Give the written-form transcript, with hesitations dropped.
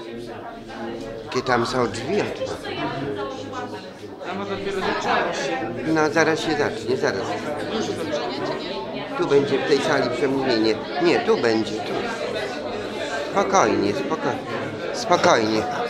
Jakie tam są drzwi? Tam dopiero zaczęło się. No zaraz się zacznie, zaraz. Tu będzie w tej sali przemówienie. Nie, tu będzie. Tu. Spokojnie, spokojnie. Spokojnie.